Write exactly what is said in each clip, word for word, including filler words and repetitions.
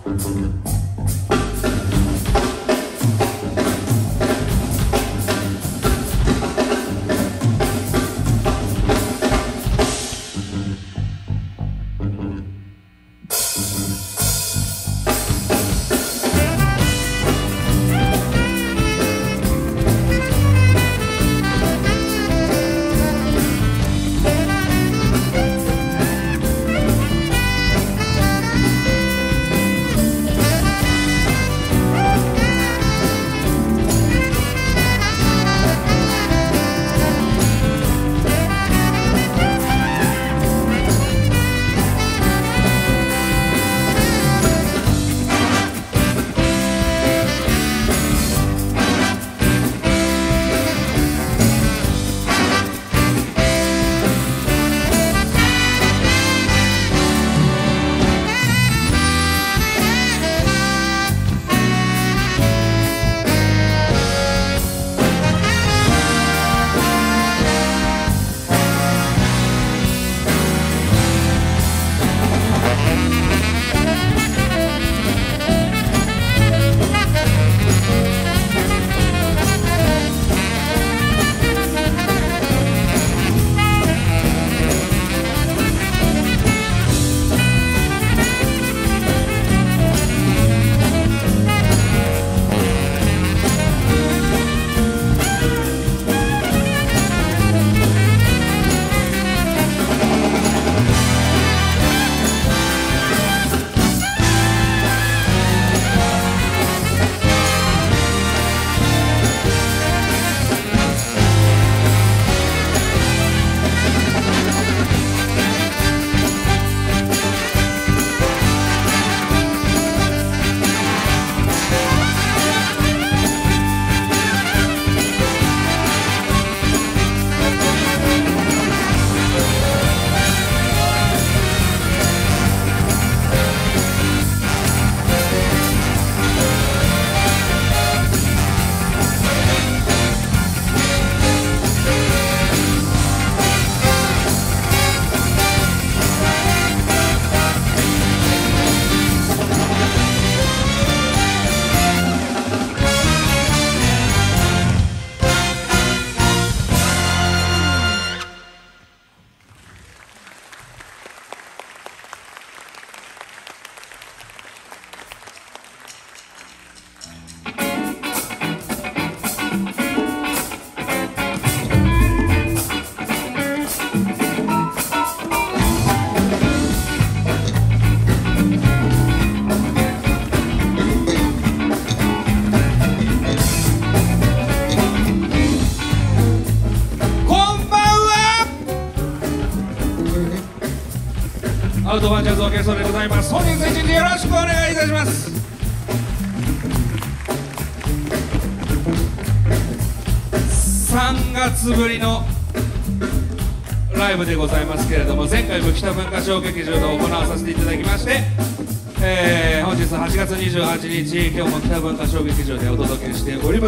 アウトバンジャズオーケストラでございます。本日一日よろしくお願いいたします。さんがつぶりのライブでございますけれども、前回も北文化小劇場で行わさせていただきまして、えー、本日はちがつにじゅうはちにち、今日も北文化小劇場でお届けしております。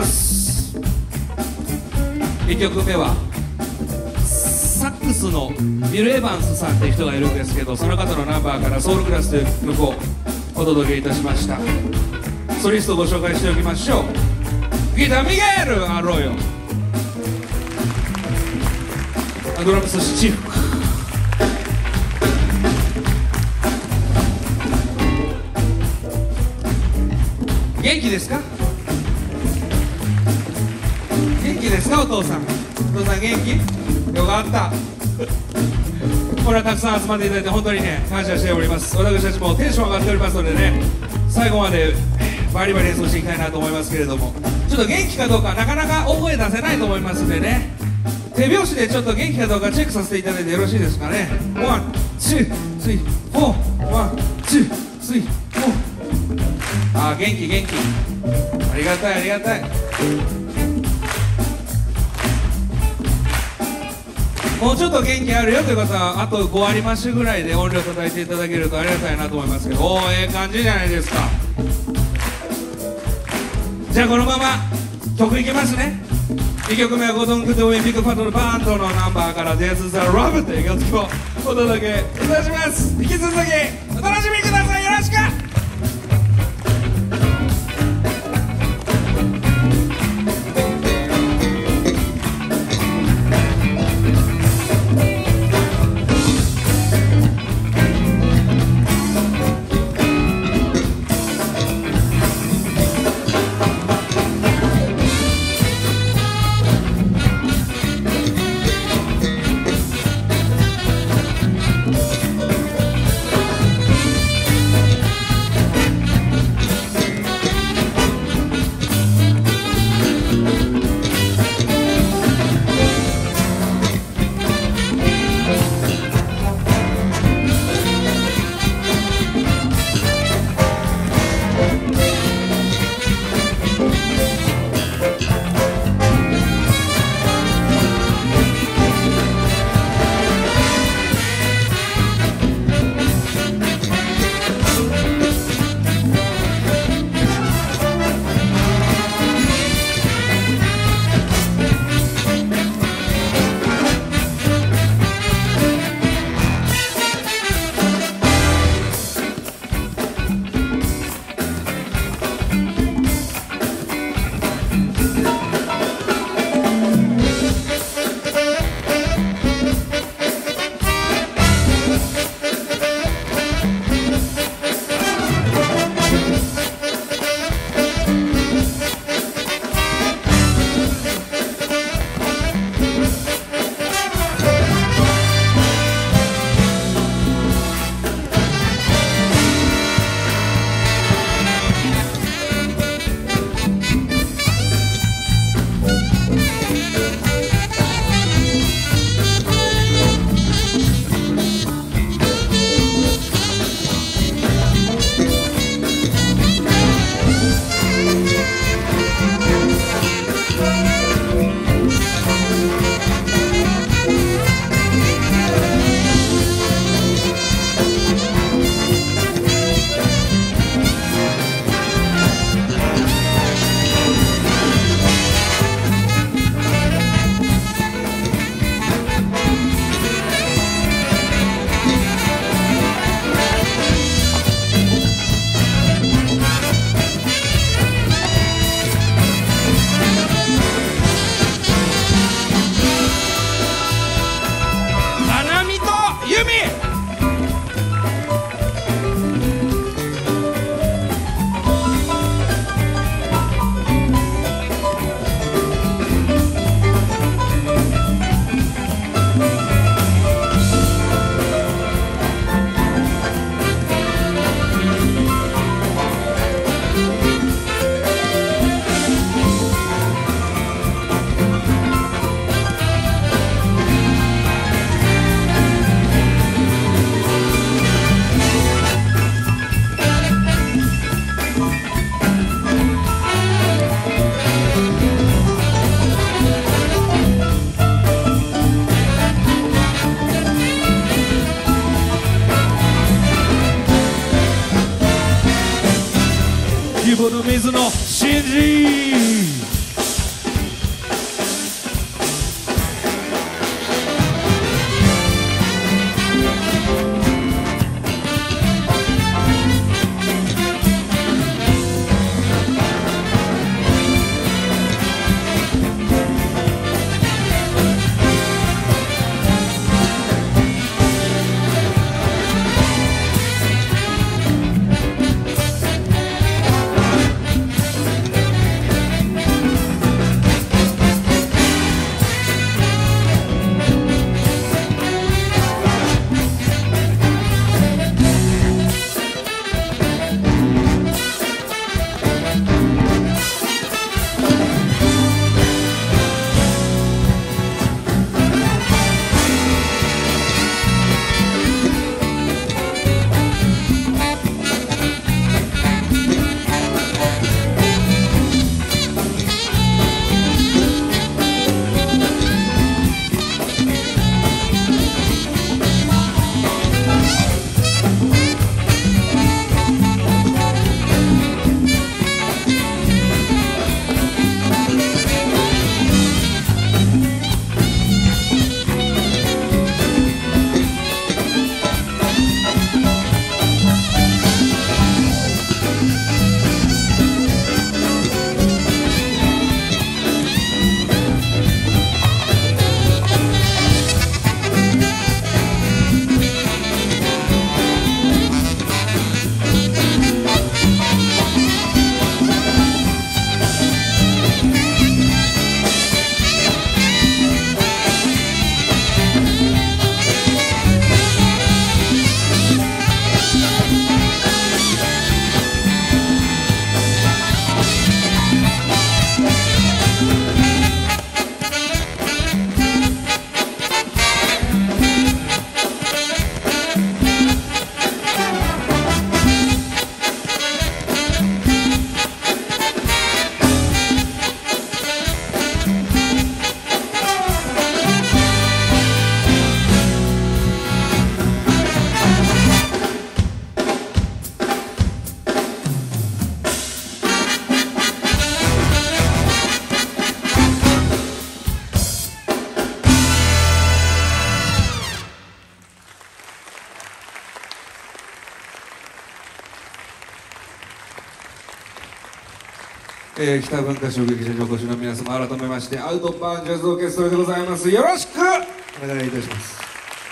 いっきょくめはサックスのビル・エヴァンスさんっていう人がいるんですけど、その方のナンバーから「ソウルクラス」という曲をお届けいたしました。ソリストをご紹介しておきましょう。ギターミゲール・アロヨ、ドラムススチルク、元気ですか？元気ですかお父さん？お父さん元気？よかった。これはたくさん集まっていただいて本当にね感謝しております。私たちもテンション上がっておりますのでね、最後までバリバリ演奏していきたいなと思いますけれども、ちょっと元気かどうかなかなか大声出せないと思いますんでね、手拍子でちょっと元気かどうかチェックさせていただいてよろしいですかね。ワン、ツー、スリー、フォー、ワン、ツー、スリー、フォー。ああ元気元気、ありがたいありがたい。もうちょっと元気あるよという方はあとご割増しぐらいで音量叩いていただけるとありがたいなと思いますけど、おおええ感じじゃないですか。じゃあこのまま曲いきますね。いっきょくめはご存知のウィンビッグパトルバンドのナンバーから「There's the Love」という曲をお届けいたします。引き続きお楽しみください。よろしく。 キーボード水野真司。えー、北文化小劇場にお越しの皆様、改めましてアウトバーンジャズオーケストラでございます。よろしくお願いいたします。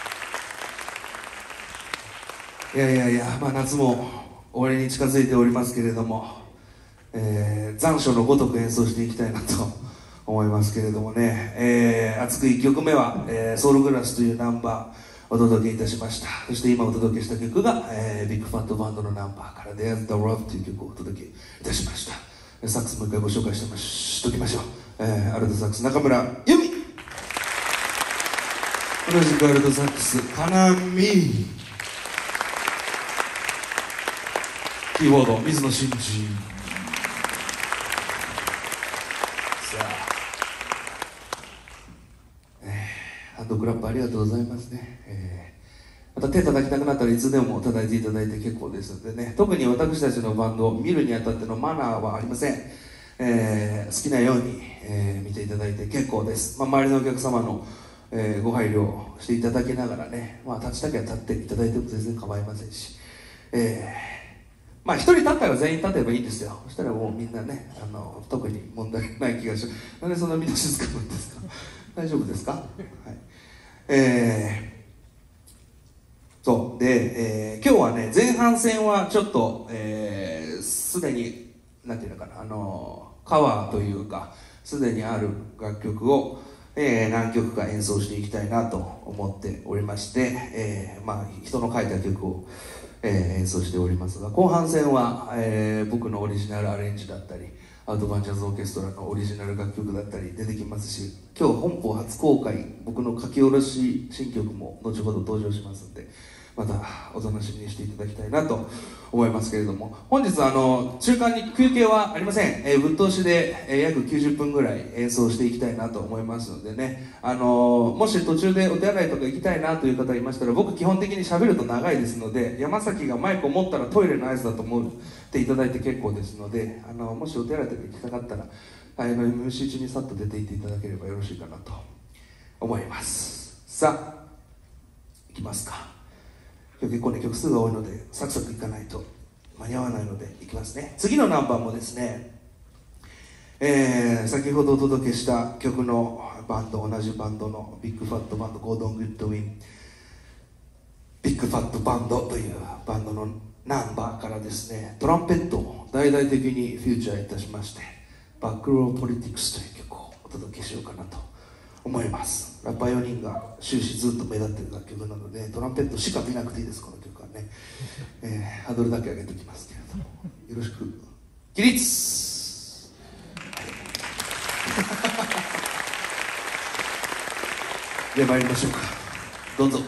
いやいやいや、まあ、夏も終わりに近づいておりますけれども、えー、残暑のごとく演奏していきたいなと思いますけれどもね、えー、熱くいっきょくめは、えー、ソウルグラスというナンバーお届けいたしました。そして今お届けした曲が、えー、ビッグファットバンドのナンバーから「There's the Love」という曲をお届けいたしました。サックスもう一回ご紹介してしときましょう。えー、アルトサックス中村由美、同じくアルトサックス金見、キーボード水野真司。さあ、えー、ハンドクラップありがとうございますね。えーまた手叩きたくなったらいつでも叩いていただいて結構ですのでね、特に私たちのバンドを見るにあたってのマナーはありません。えー、好きなように、えー、見ていただいて結構です。まあ、周りのお客様の、えー、ご配慮をしていただきながらね、まあ、立ちたきゃ立っていただいても全然構いませんし、えー、まあ一人立ったら全員立てばいいんですよ。そしたらもうみんなね、あの特に問題ない気がします。なんでそんなみんな静かなんですか？大丈夫ですか？はい。えーそうで、えー、今日はね、前半戦はちょっと、えー、すでになんていうのかな、あのカバーというかすでにある楽曲を、えー、何曲か演奏していきたいなと思っておりまして、えー、まあ人の書いた曲を、えー、演奏しておりますが、後半戦は、えー、僕のオリジナルアレンジだったりアウトバンジャズオーケストラのオリジナル楽曲だったり出てきますし、今日本邦初公開僕の書き下ろし新曲も後ほど登場しますんで、 またお楽しみにしていただきたいなと思いますけれども、本日あの中間に休憩はありません。えー、ぶっ通しで、えー、約きゅうじゅっぷんぐらい演奏していきたいなと思いますのでね、あのー、もし途中でお手洗いとか行きたいなという方いましたら、僕基本的に喋ると長いですので、山崎がマイクを持ったらトイレの合図だと思っていただいて結構ですので、あのー、もしお手洗いとか行きたかったらあの エムシー 中にさっと出ていっていただければよろしいかなと思います。さあいきますか。今日結構ね曲数が多いのでサクサクいかないと間に合わないのでいきますね。次のナンバーもですね、えー、先ほどお届けした曲のバンド、同じバンドのビッグファットバンド、ゴードン・グッドウィンビッグファットバンドというバンドのナンバーからですね、トランペットを大々的にフューチャーいたしまして、バックローポリティクスという曲をお届けしようかなと思います。ラッパーよにんが終始ずっと目立っている楽曲なので、トランペットしか見なくていいです、この曲はね。えー、ハードルだけ上げておきますけれども、よろしく。起立。では参りましょうか。どうぞ。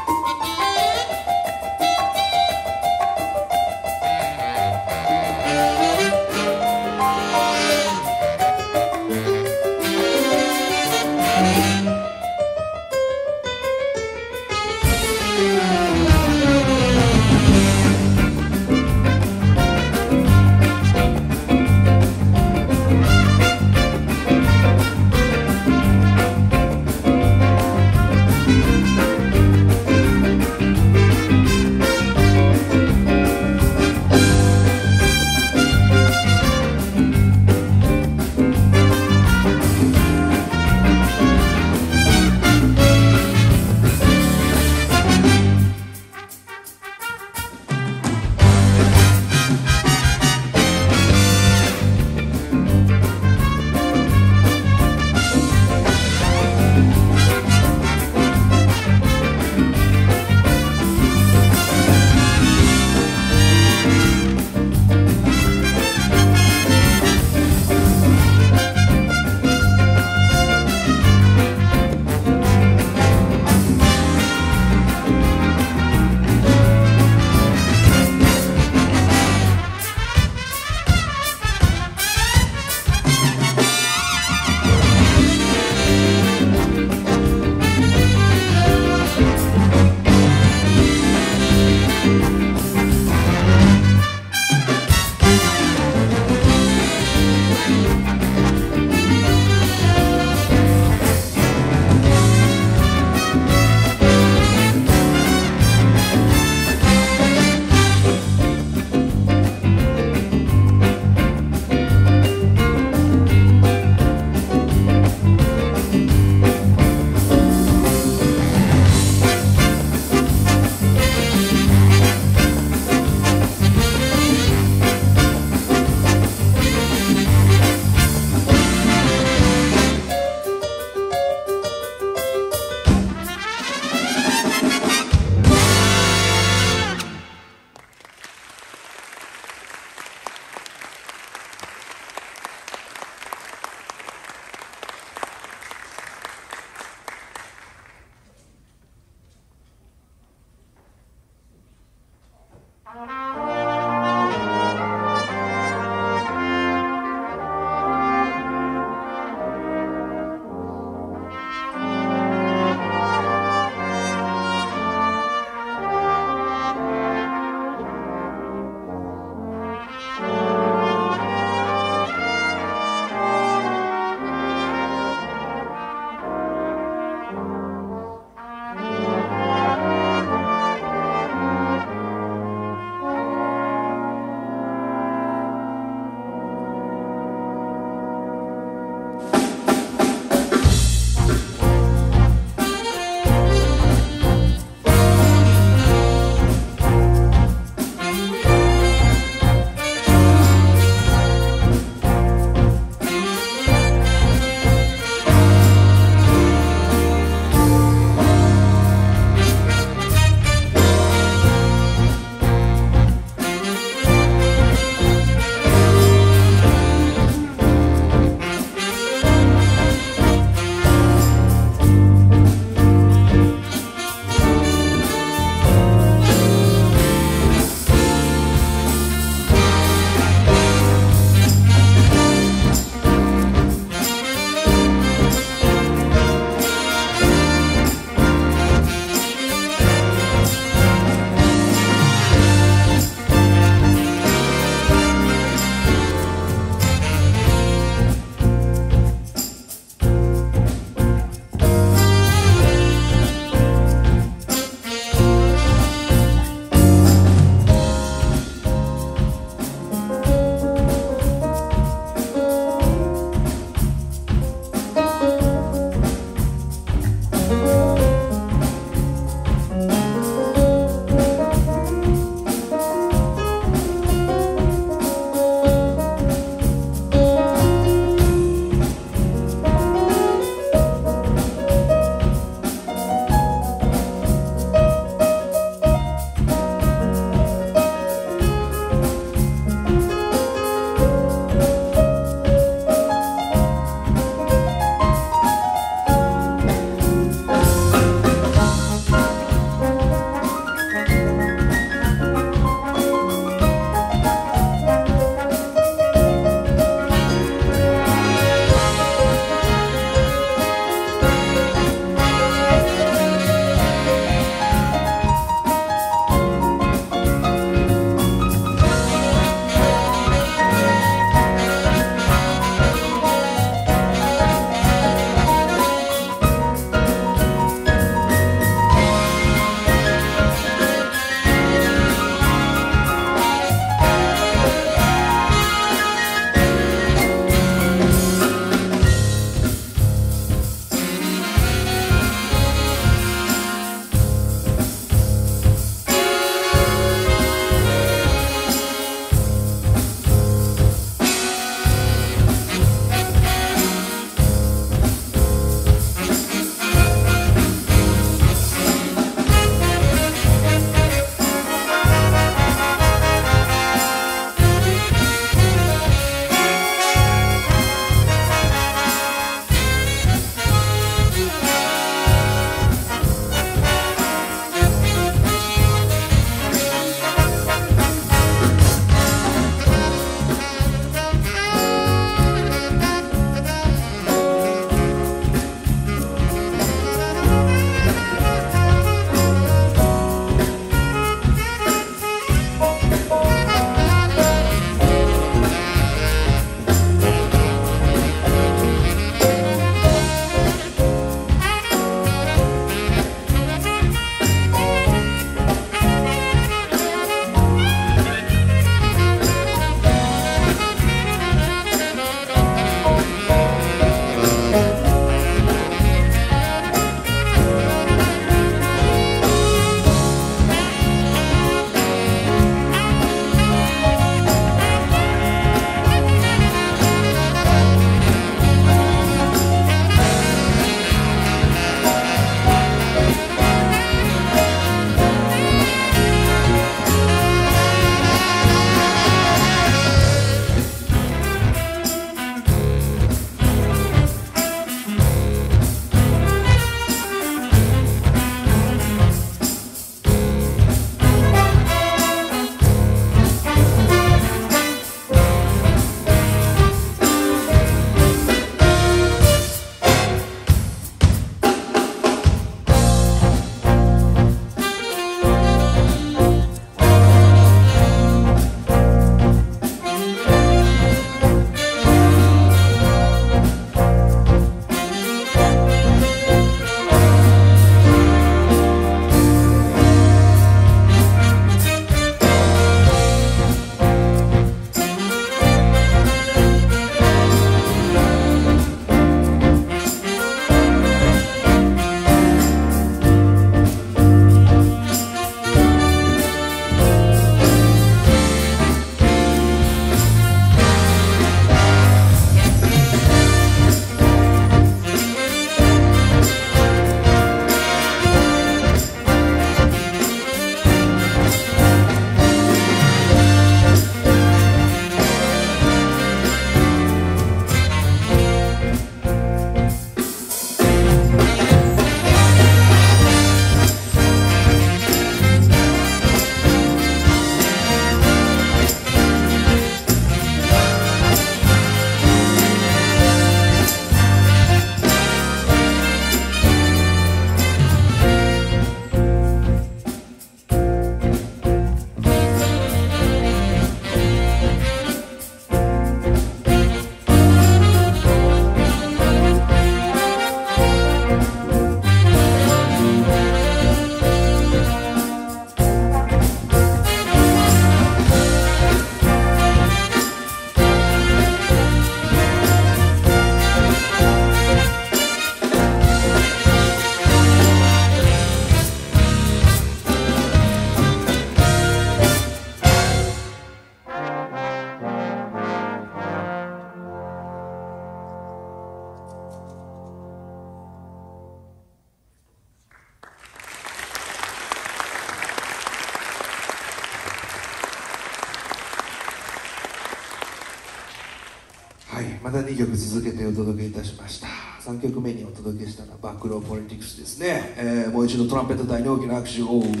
はい、またにきょく続けてお届けいたしました。さんきょくめにお届けしたのはバックローポリティクスですね、えー、もう一度トランペット隊に大きな拍手を。イエイ。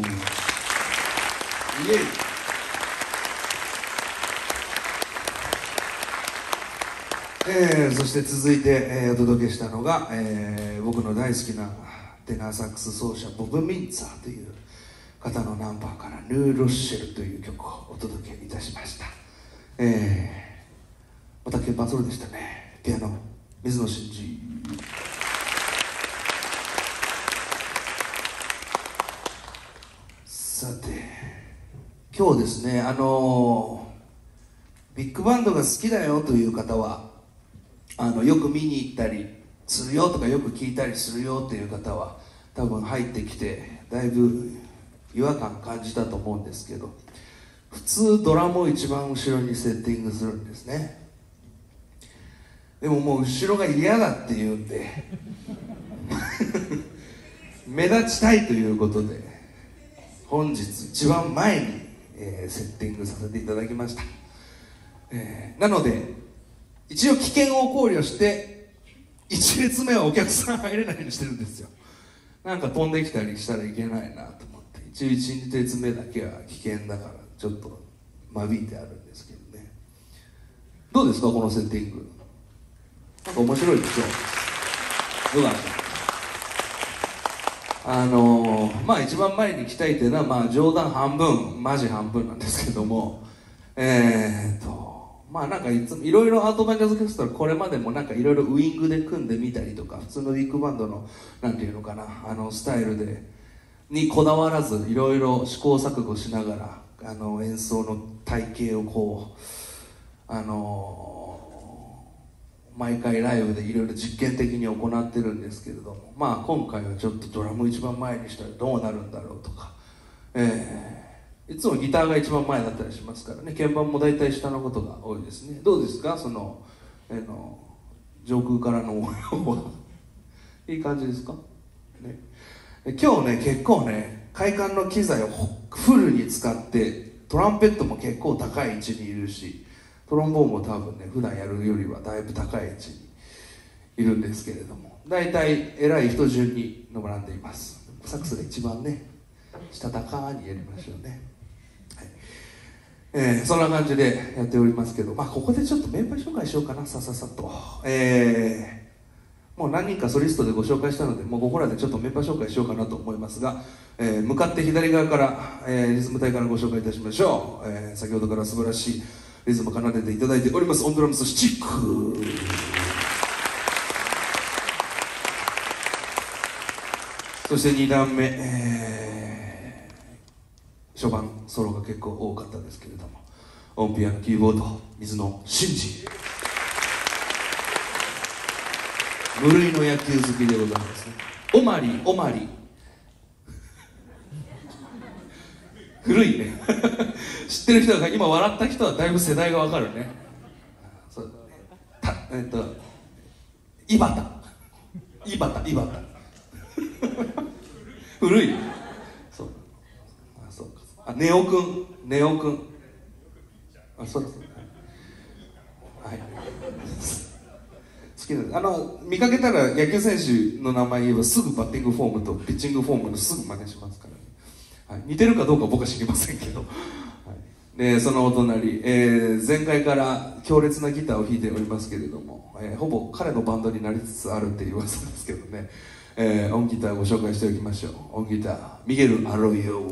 えー、そして続いて、えー、お届けしたのが、えー、僕の大好きなテナーサックス奏者ボブ・ミンツァーという方のナンバーから「ヌー・ロッシェル」という曲をお届けいたしました。えー、また鍵盤ソロでしたね。ピアノ水野真司。さて今日ですね、あのー、ビッグバンドが好きだよという方はあのよく見に行ったりするよとかよく聞いたりするよっていう方は多分入ってきてだいぶ違和感感じたと思うんですけど、普通ドラムを一番後ろにセッティングするんですね。でももう後ろが嫌だって言うんで目立ちたいということで本日一番前に、えー、セッティングさせていただきました。えー、なので一応危険を考慮していち列目はお客さん入れないようにしてるんですよ。なんか飛んできたりしたらいけないなと思って一応いち列目だけは危険だからちょっと間引いてあるんですけどね。どうですかこのセッティング。なんか面白いでしょ。よかった。あのー、まあ一番前に来たいっていうのはまあ冗談半分マジ半分なんですけども、えーっとまあなんかいつもいろいろアートバンジャーズキャストはこれまでもなんかいろいろウイングで組んでみたりとか普通のビッグバンドのなんていうのかなあのスタイルでにこだわらずいろいろ試行錯誤しながらあの演奏の体系をこうあのー、毎回ライブでいろいろ実験的に行ってるんですけれども、まあ今回はちょっとドラム一番前にしたらどうなるんだろうとか、えーいつもギターが一番前だったりしますからね。鍵盤も大体下のことが多いですね。どうですかその、えー、の上空からの応援はいい感じですか、ね、今日ね結構ね会館の機材をフルに使ってトランペットも結構高い位置にいるしトロンボーンも多分ね普段やるよりはだいぶ高い位置にいるんですけれども大体偉い人順に並んでいます。サックスが一番ねしたたかにやりましょうね。えー、そんな感じでやっておりますけど、まあ、ここでちょっとメンバー紹介しようかなさささっと、えー、もう何人かソリストでご紹介したのでもうここらでちょっとメンバー紹介しようかなと思いますが、えー、向かって左側から、えー、リズム隊からご紹介いたしましょう、えー、先ほどから素晴らしいリズムを奏でていただいておりますオンドラムスシチック。そしてに段目、えー初盤ソロが結構多かったですけれども音ピアノキーボード水野真司。無類の野球好きでございますね。オマリオマリ古いね知ってる人が今笑った人はだいぶ世代がわかるね。そうだねたえっと井端井端井端古いそうあ、ネオくん、ネオくん。あ、そうです。はい。好きなんです。あの、見かけたら野球選手の名前言えばすぐバッティングフォームとピッチングフォームのすぐ真似しますからね。はい、似てるかどうか僕は知りませんけど。はい、で、そのお隣、えー、前回から強烈なギターを弾いておりますけれども、えー、ほぼ彼のバンドになりつつあるっていう噂ですけどね。えー、オンギターをご紹介しておきましょう。オンギター、ミゲル・アロイオ。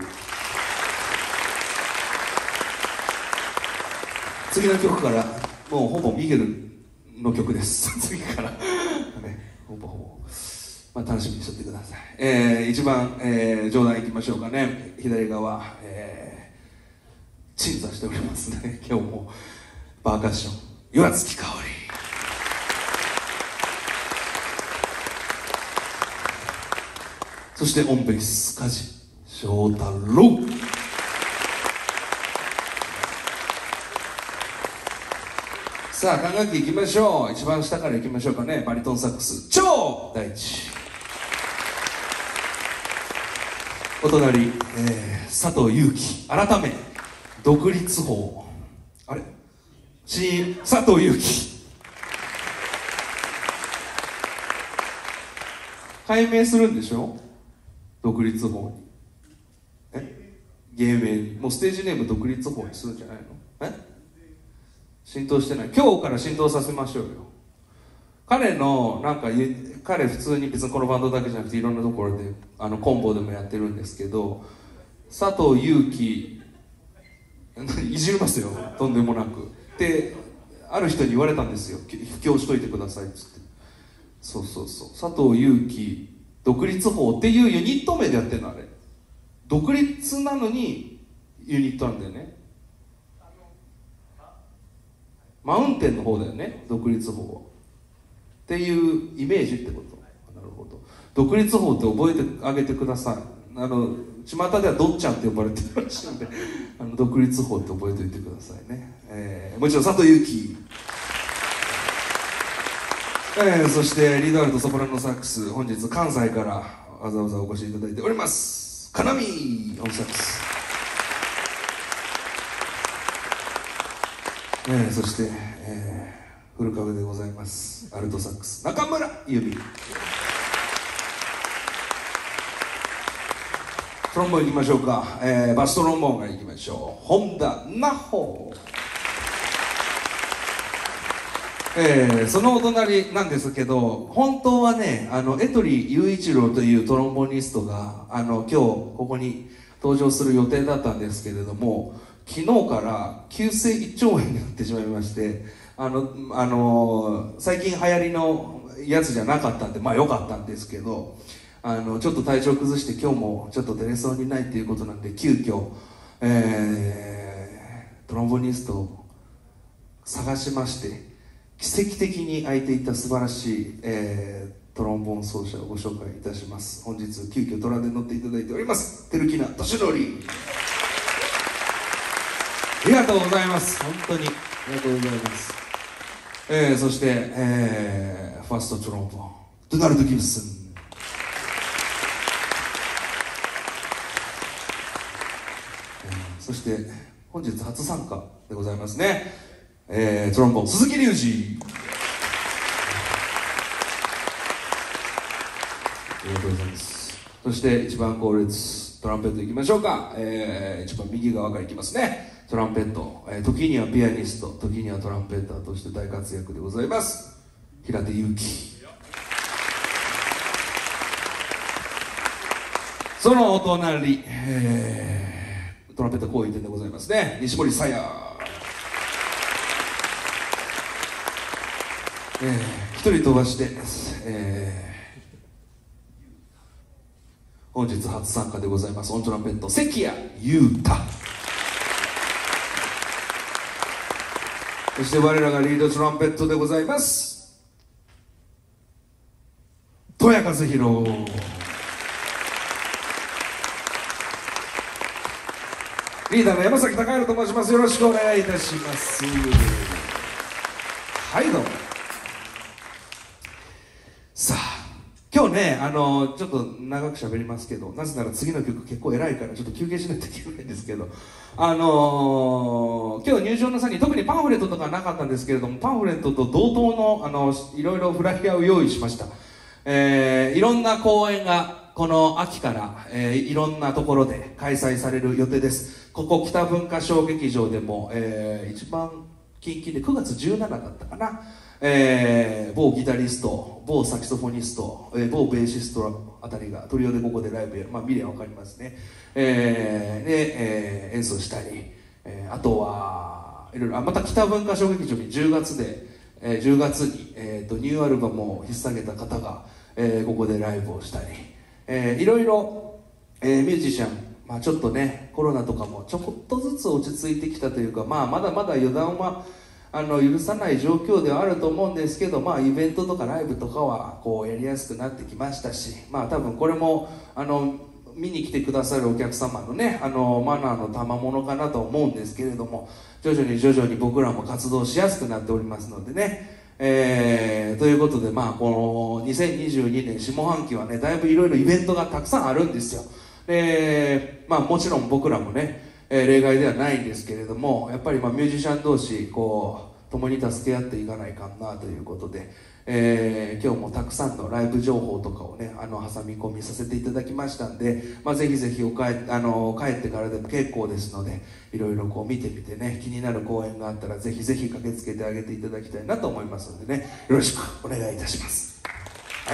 次の曲からもうほぼミゲルの曲です次からねほぼほぼ、まあ、楽しみにしておいてください。えー、一番、えー、上段いきましょうかね。左側、えー、鎮座しておりますね今日もパーカッション岩月香織。そしてオンベース梶翔太郎。さあ管楽器いきましょう。一番下からいきましょうかね。バリトンサックス超大地。お隣、えー、佐藤悠基改め独立法あれ新佐藤悠基改名するんでしょ、独立法に。え芸名にもうステージネーム独立法にするんじゃないの？え浸透してない。今日から浸透させましょうよ。彼のなんか彼普通に別にこのバンドだけじゃなくていろんなところであのコンボでもやってるんですけど、佐藤悠基いじりますよ、とんでもなく。である人に言われたんですよ、布教しといてくださいっつって。そうそうそう、佐藤悠基独立法っていうユニット名でやってるの。あれ独立なのにユニットなんだよね。マウンテンの方だよね、独立法はっていうイメージってこと。なるほど、独立法って覚えてあげてください。あの巷ではどっちゃんって呼ばれてるらしいのであの独立法って覚えておいてくださいね。えー、もちろん佐藤悠基、えー、そしてリードアルトソプラノサックス、本日関西からわざわざお越しいただいておりますかなみオンサックス、えー、そして、えー、フル株でございますアルトサックス中村由美、トロンボーンいきましょうか。えー、バストロンボーンからいきましょう。本田奈穂、えー、そのお隣なんですけど、本当はね、あの江鳥雄一郎というトロンボニストがあの今日ここに登場する予定だったんですけれども、昨日から急性胃腸炎になってしまいまして、あの、あの最近流行りのやつじゃなかったんで、まあ良かったんですけど、あのちょっと体調崩して今日もちょっと出れそうにないということなんで、急遽、えー、トロンボニストを探しまして、奇跡的に空いていた素晴らしい、えー、トロンボーン奏者をご紹介いたします。本日急遽トラで乗っていただいております照木名俊則、ありがとうございます。本当にありがとうございます。えー、そして、えー、ファーストトロンボーンドナルド・ギブスン、そして本日初参加でございますね、えー、トロンボーン鈴木隆二、ありがとうございます。そして一番後列トランペットいきましょうか。えー、一番右側からいきますね。トランペット、えー、時にはピアニスト、時にはトランペッターとして大活躍でございます平手祐希。そのお隣、えートランペット好意点でございますね、西森さや、えー、一人飛ばして、えー、本日初参加でございますオントランペット関谷優太、そして我らがリードトランペットでございます戸谷和弘、リーダーの山崎隆弘と申します。よろしくお願いいたします。はい、どうも。さあ今日ね、あのちょっと長く喋りますけど、なぜなら次の曲結構偉いからちょっと休憩しないといけないんですけど、あのー、今日入場の際に特にパンフレットとかはなかったんですけれども、パンフレットと同等の、あのいろいろフライヤーを用意しました。えー、いろんな公演がこの秋から、えー、いろんなところで開催される予定です。ここ北文化小劇場でも、えー、一番近々でくがつじゅうしちだったかな、えー、某ギタリスト、某サキソフォニスト、えー、某ベーシストあたりがトリオでここでライブやる、まあ見れば分かりますね、えー、で、えー、演奏したり、えー、あとはいろいろ、あまた北文化小劇場にじゅうがつで、えー、じゅうがつに、えー、とニューアルバムを引っ提げた方が、えー、ここでライブをしたり、えー、いろいろ、えー、ミュージシャン、まあ、ちょっとねコロナとかもちょこっとずつ落ち着いてきたというか、まあ、まだまだ予断はあの許さない状況ではあると思うんですけど、まあ、イベントとかライブとかはこうやりやすくなってきましたし、まあ、多分これもあの見に来てくださるお客様のねあのマナーの賜物かなと思うんですけれども、徐々に徐々に僕らも活動しやすくなっておりますのでね、えー、ということで、まあ、このにせんにじゅうにねん下半期はねだいぶいろいろイベントがたくさんあるんですよ。で、まあ、もちろん僕らもね、えー、例外ではないんですけれども、やっぱりまあミュージシャン同士こう共に助け合っていかないかんなということで、えー、今日もたくさんのライブ情報とかをねあの挟み込みさせていただきましたんで、まあ、ぜひぜひお帰あの帰ってからでも結構ですので、いろいろこう見てみてね、気になる公演があったらぜひぜひ駆けつけてあげていただきたいなと思いますのでね、よろしくお願いいたします。はい。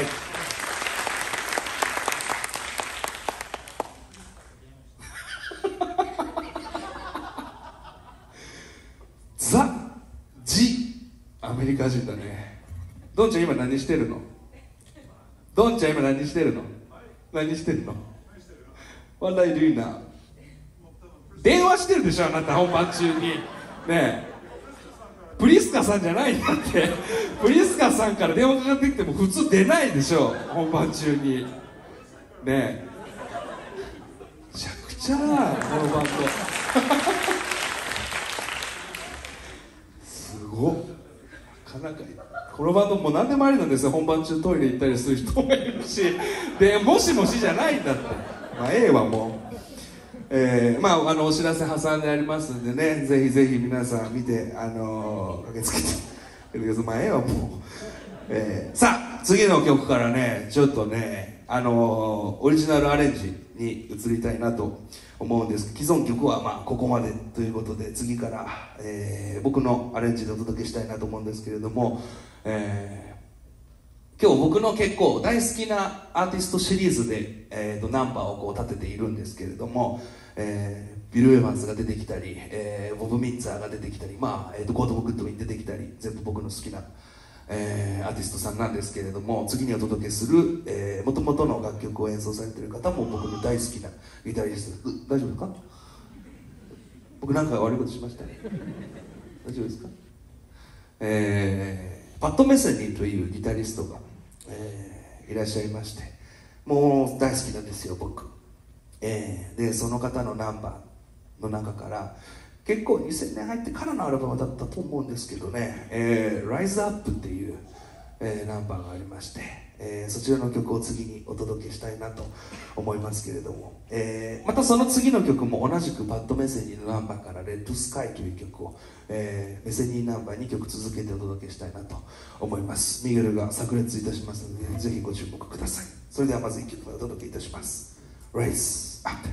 ザ・ジ・アメリカ人だね。どんちゃん今何してるの？どんちゃん今何してるの？何してるの？ What are you doing now? 電話してるでしょあなた、本番中にねえ。プリスカさんじゃないんだって。プリスカさんから電話かかってきても普通出ないでしょ本番中にねえ。めちゃくちゃなこのバンドすごっ。なかなかこのバンドもう何でもありなんですよ。本番中トイレ行ったりする人もいるし、でもしもしじゃないんだって。まあええわもう、えー、まああのお知らせ挟んでありますんでね、ぜひぜひ皆さん見てあのー、駆けつけてください。まあええわもう、えー、さあ次の曲からねちょっとねあのー、オリジナルアレンジに移りたいなと思うんです。既存曲はまあここまでということで、次から、えー、僕のアレンジでお届けしたいなと思うんですけれども、えー、今日僕の結構大好きなアーティストシリーズで、えー、とナンバーをこう立てているんですけれども、えー、ビル・エヴァンスが出てきたり、えー、ボブ・ミッツァーが出てきたり、まあえー、とゴード・ボグッドウィン出てきたり、全部僕の好きなえー、アーティストさんなんですけれども、次にお届けする、えー、元々の楽曲を演奏されている方も僕の大好きなギタリスト。大丈夫ですか？僕なんか悪いことしましたね。大丈夫ですか？えー、パット・メセニーというギタリストが、えー、いらっしゃいまして、もう大好きなんですよ僕、えー、でその方のナンバーの中から結構にせんねん入ってからのアルバムだったと思うんですけどね、えー、Rise Up っていう、えー、ナンバーがありまして、えー、そちらの曲を次にお届けしたいなと思いますけれども、えー、またその次の曲も同じくパッド・メセニーのナンバーから Red Sky という曲を、えー、メセニーナンバーにきょく続けてお届けしたいなと思います。ミゲルが炸裂いたしますのでぜひご注目ください。それではまずいっきょく目お届けいたします。 Rise Up。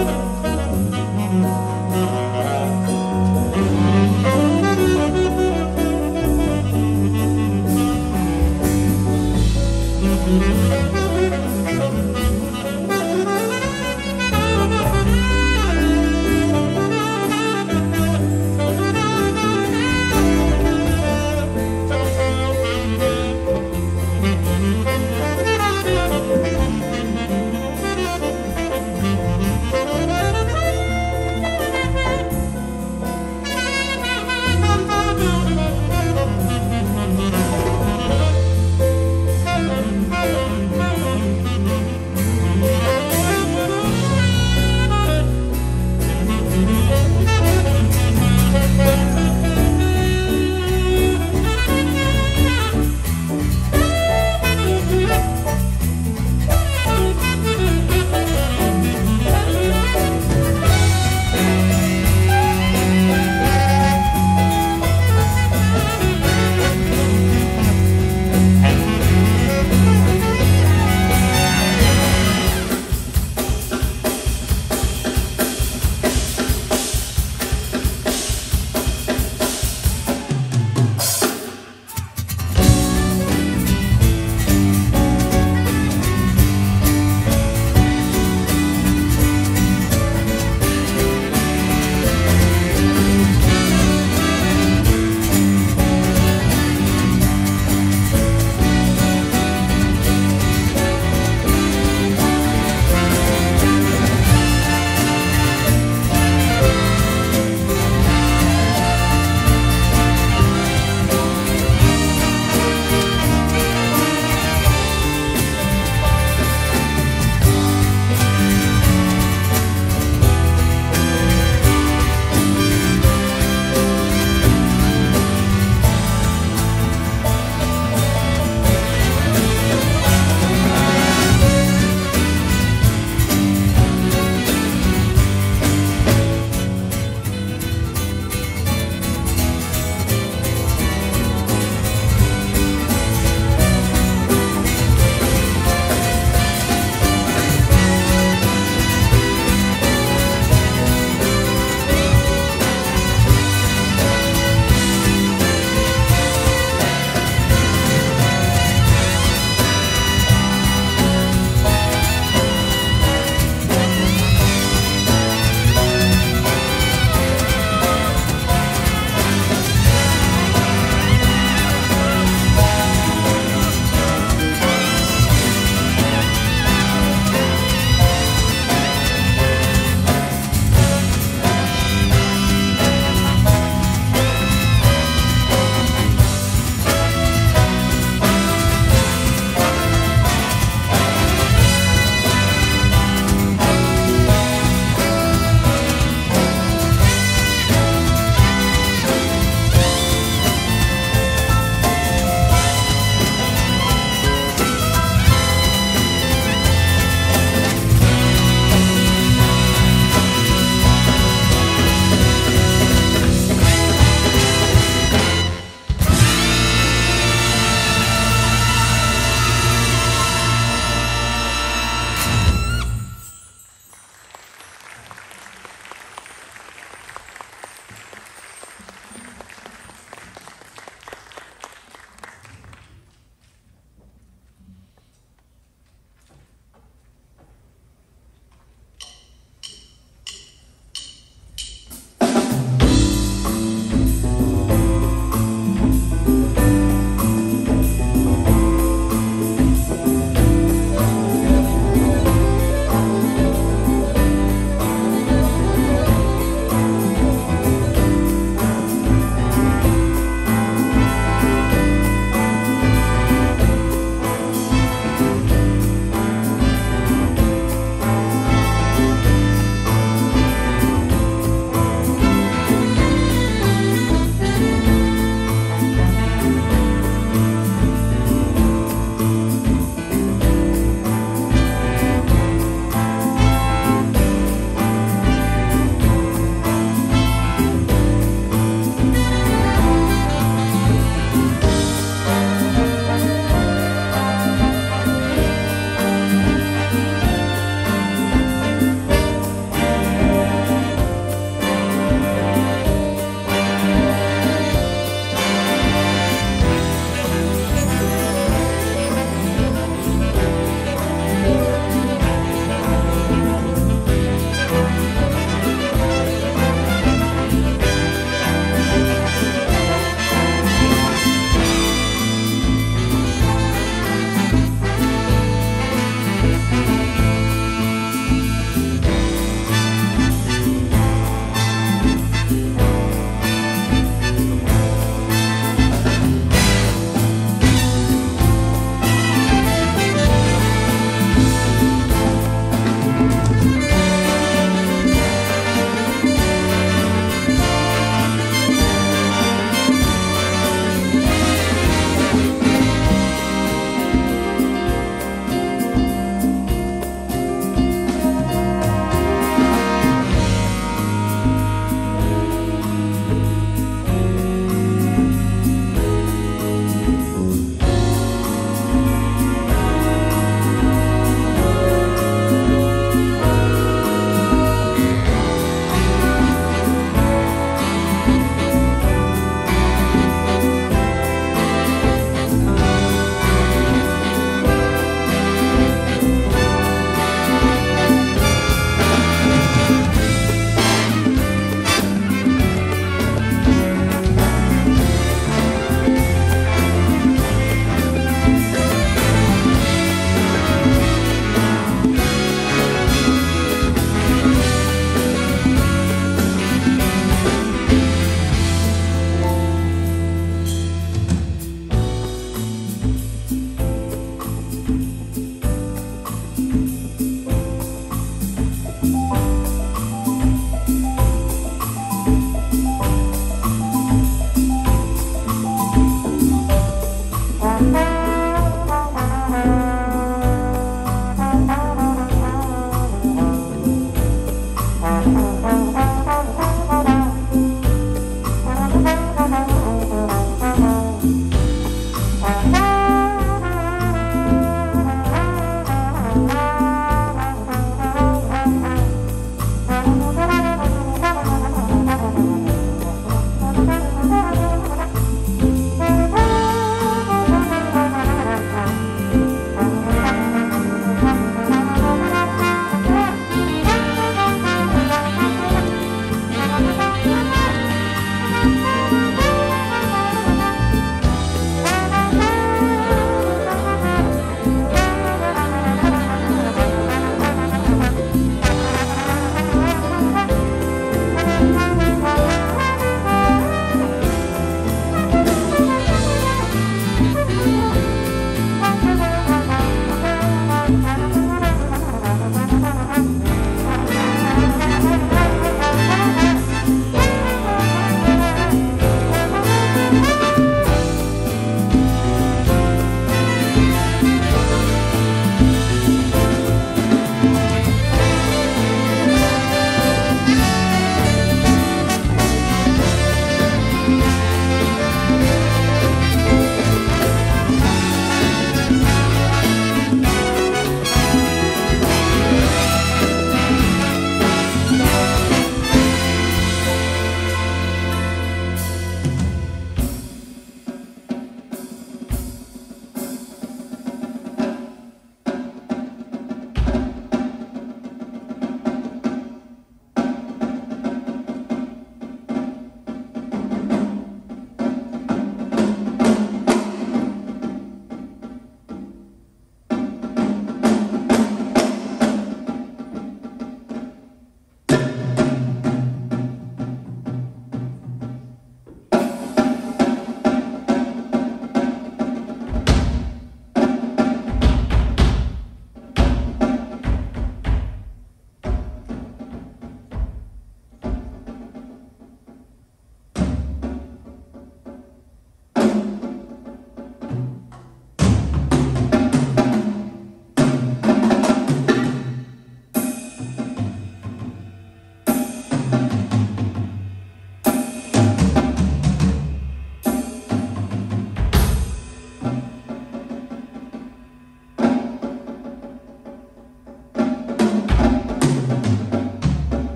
「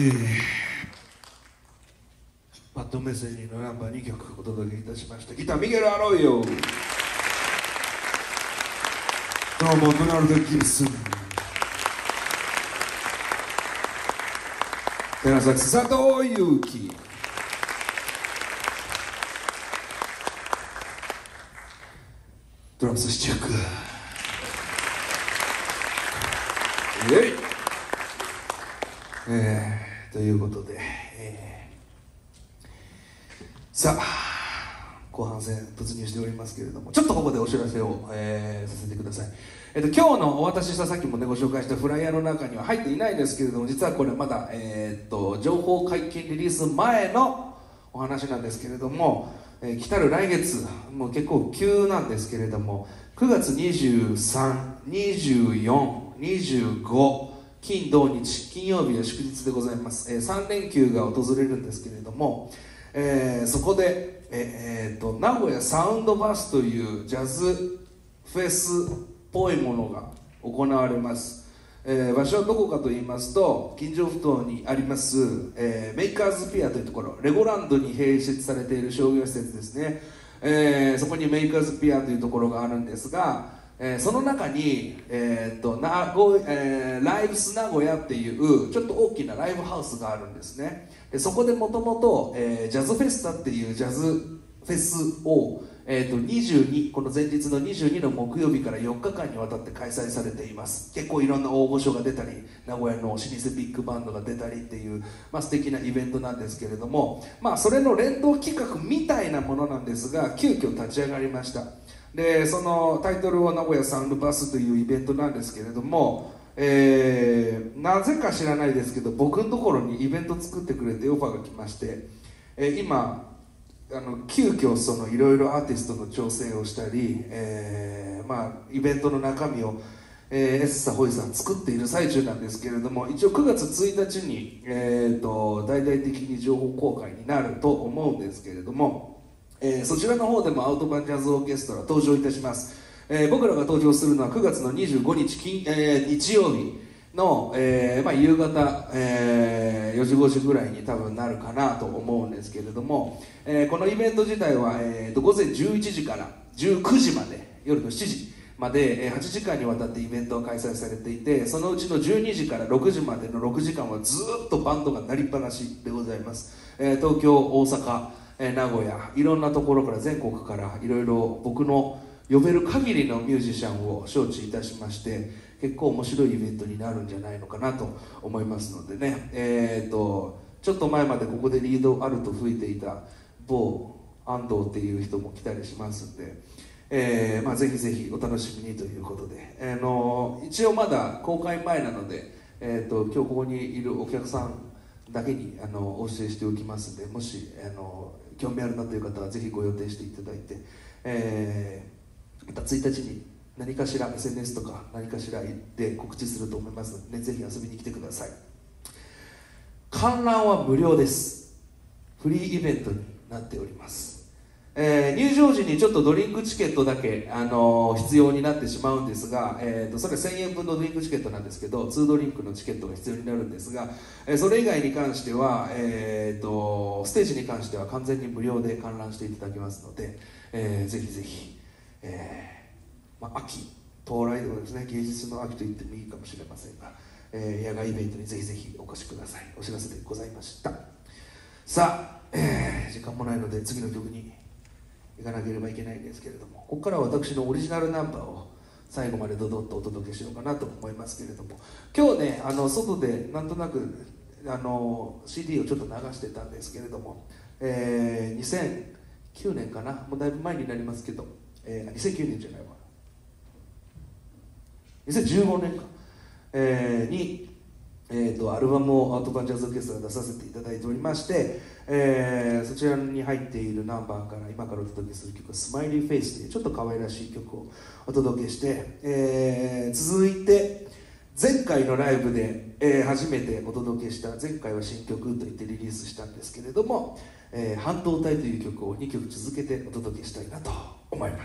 ーパッド・メッセージのナンバーにきょくお届けいたしました。ギターミゲル・アロイヨ、ドラムドナルド・ギブスン、テナーサックス佐藤悠基、ドラムス七福、イエイ、えー、ということで、えー、さあ後半戦突入しておりますけれども、ちょっとここでお知らせを、えー、させてください。えっと、今日のお渡ししたさっきもねご紹介したフライヤーの中には入っていないですけれども、実はこれまだ、えー、っと情報解禁リリース前のお話なんですけれども、えー、来たる来月もう結構急なんですけれども、くがつにじゅうさん、にじゅうよん、にじゅうご、金土日、金曜日は祝日でございます、えー、さん連休が訪れるんですけれども、えー、そこで、えー、えー、と名古屋サウンドバスというジャズフェスっぽいものが行われます。えー、場所はどこかと言いますと、近所不頭にあります、えー、メイカーズピアというところ、レゴランドに併設されている商業施設ですね。えー、そこにメイカーズピアというところがあるんですが、えー、その中に、えーと名古えー、ライブス名古屋っていうちょっと大きなライブハウスがあるんですね。でそこでもともとジャズフェスタっていうジャズフェスを、えー、とにじゅうにこの前日のにじゅうにの木曜日からよっかかんにわたって開催されています。結構いろんな大御所が出たり、名古屋の老舗ビッグバンドが出たりっていう、まあ、素敵なイベントなんですけれども、まあ、それの連動企画みたいなものなんですが、急遽立ち上がりました。でそのタイトルは名古屋サウンドバスというイベントなんですけれども、えー、なぜか知らないですけど僕のところにイベント作ってくれてオファーが来まして、えー、今あの急遽そのいろいろアーティストの調整をしたり、えーまあ、イベントの中身を、えー、エッサホイさん作っている最中なんですけれども、一応くがつついたちに、えー、と大々的に情報公開になると思うんですけれども、えー、そちらの方でもアウトバンジャズオーケストラ登場いたします。えー、僕らが登場するのはくがつのにじゅうごにち金、えー、日曜日の、えーまあ、夕方、えー、よじごじぐらいに多分なるかなと思うんですけれども、えー、このイベント自体は、えー、とごぜんじゅういちじからじゅうくじまで、夜のしちじまで、えー、はちじかんにわたってイベントが開催されていて、そのうちのじゅうにじからろくじまでのろくじかんはずっとバンドが鳴りっぱなしでございます。えー、東京、大阪、名古屋、いろんなところから全国からいろいろ僕の呼べる限りのミュージシャンを招致いたしまして、結構面白いイベントになるんじゃないのかなと思いますのでね、えー、とちょっと前までここでリードアルト吹いていた某安藤っていう人も来たりしますんで、えーまあ、ぜひぜひお楽しみにということで、あの一応まだ公開前なので、えー、と今日ここにいるお客さんだけにあのお教えしておきますので、もしあの興味あるなという方はぜひご予定していただいて、えー、またついたちに何かしら エスエヌエス とか何かしらで告知すると思いますので、ね、ぜひ遊びに来てください。観覧は無料です。フリーイベントになっております。えー、入場時にちょっとドリンクチケットだけ、あのー、必要になってしまうんですが、えー、とそれせんえんぶんのドリンクチケットなんですけど、にドリンクのチケットが必要になるんですが、えー、それ以外に関しては、えー、とステージに関しては完全に無料で観覧していただけますので、えー、ぜひぜひ、えーまあ、秋到来とかですね、芸術の秋と言ってもいいかもしれませんが、えー、野外イベントにぜひぜひお越しください。お知らせでございました。さあ、えー、時間もないので次の曲に行かなければいけないんですけれども、ここからは私のオリジナルナンバーを最後までドドッとお届けしようかなと思いますけれども、今日ね、あの外でなんとなくあの シーディー をちょっと流してたんですけれども、えー、にせんきゅうねんかな、もうだいぶ前になりますけど、えー、にせんきゅうねんじゃないわにせんじゅうごねんか、えー、にえー、とアルバムをアウトバンジャズオーケストラ出させていただいておりまして、えー、そちらに入っているナンバーから今からお届けする曲はスマイリーフェイスというちょっと可愛らしい曲をお届けして、えー、続いて前回のライブで、えー、初めてお届けした、前回は新曲と言ってリリースしたんですけれども、えー、半導体という曲をにきょく続けてお届けしたいなと思います。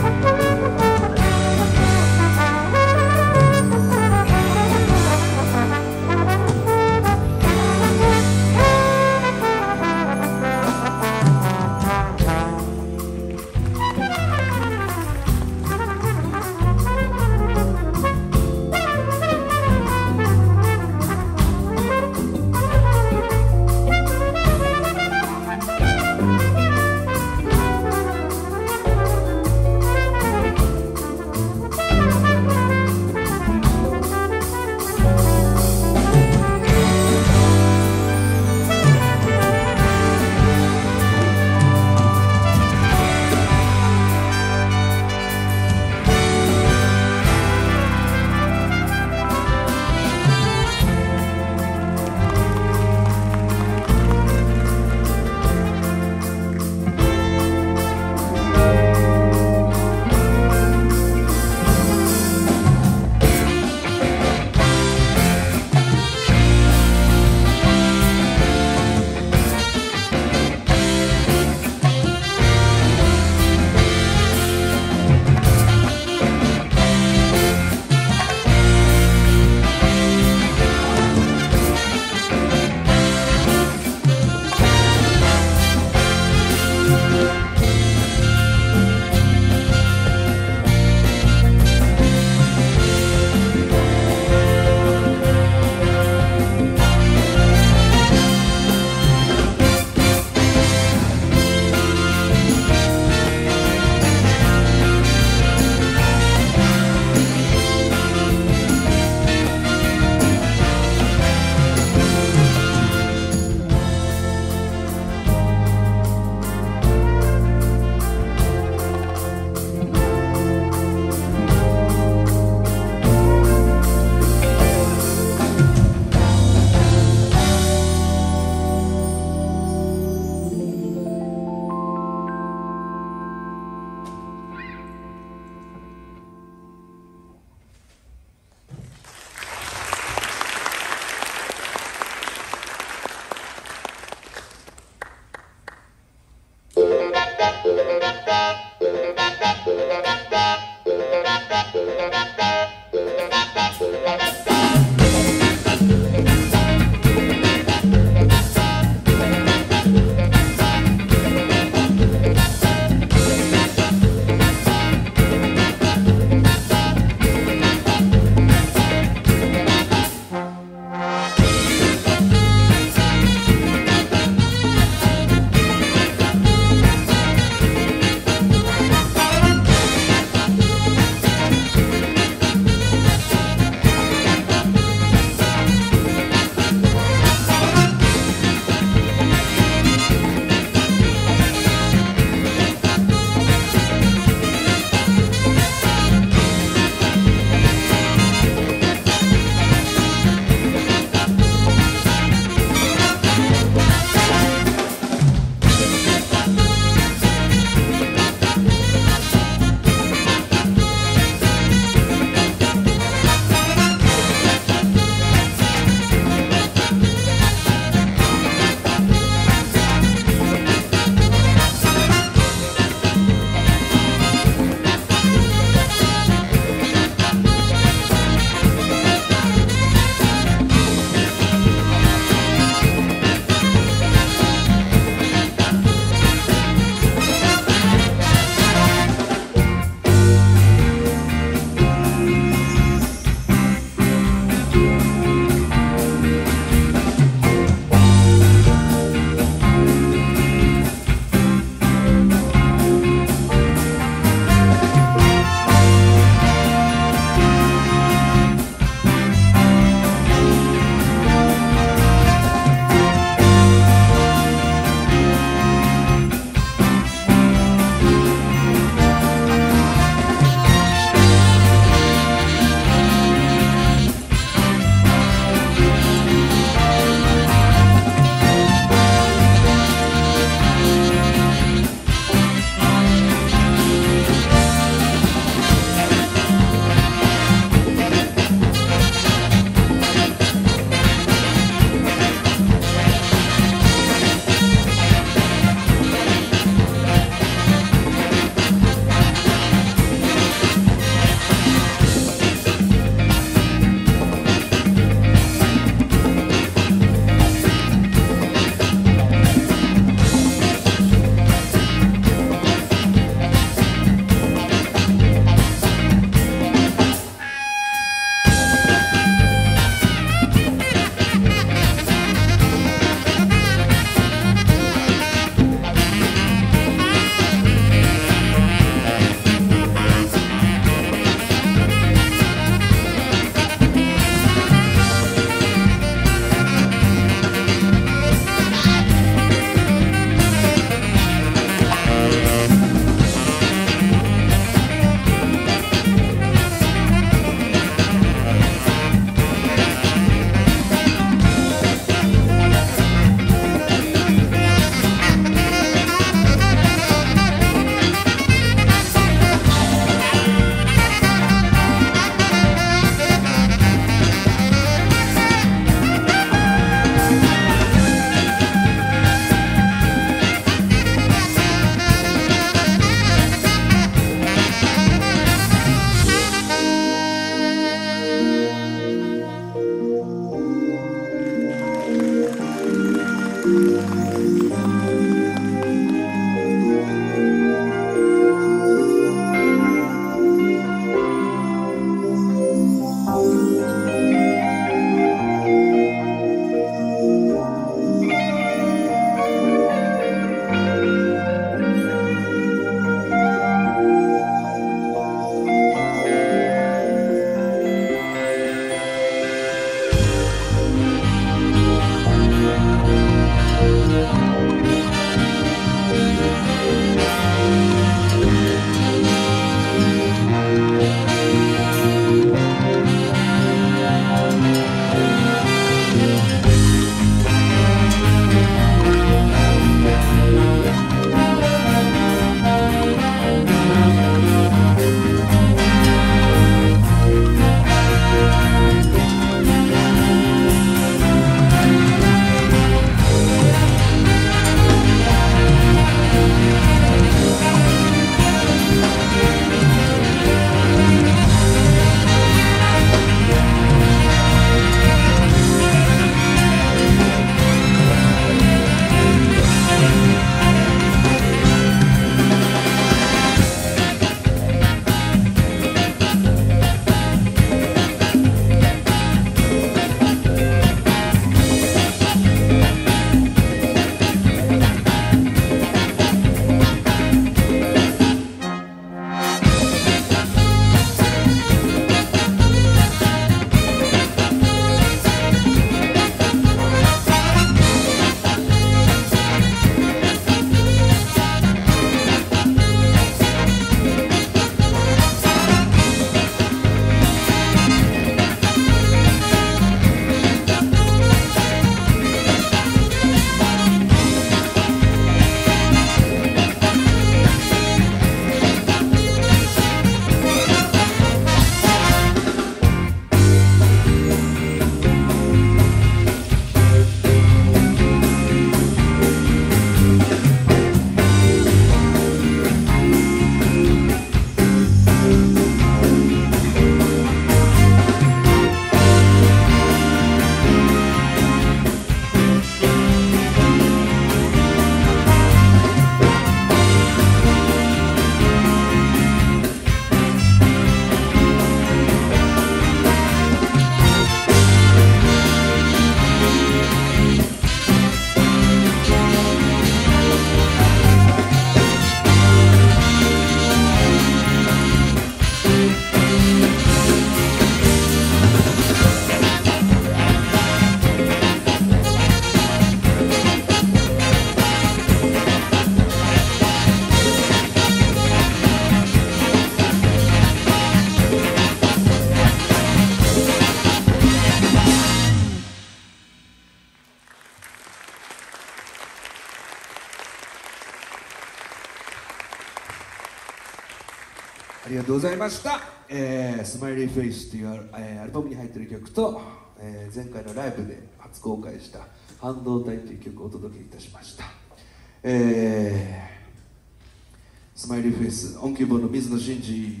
がとうございました。えー、スマイリーフェイスという、えー、アルバムに入っている曲と、えー、前回のライブで初公開した半導体という曲をお届けいたしました。えー、スマイリーフェイス音響部の水野真二、